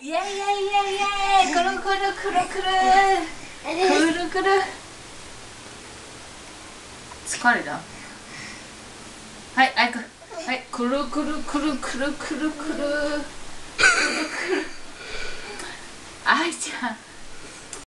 イエイイエイイエイイエイ、くるくるくるくるくるくる。疲れた。はい、あいく。はい、くるくるくるくるくるくるくるくる。あいちゃん。